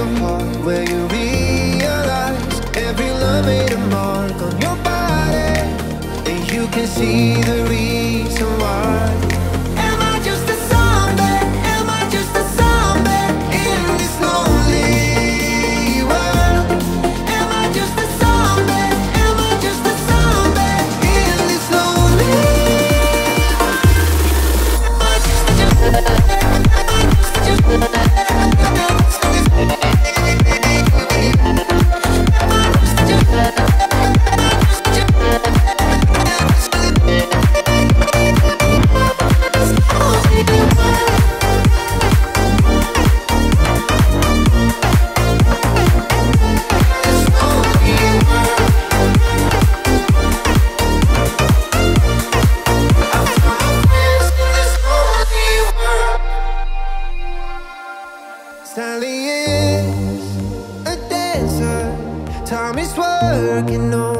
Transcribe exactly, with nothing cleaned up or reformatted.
your heart, where you realize every love made a mark on your body, and you can see the reason why. Am I just a zombie? Am I just a zombie in this lonely world? Am I just a zombie? Am I just a zombie in this lonely world? Am I just a Sally is a dancer, time is working on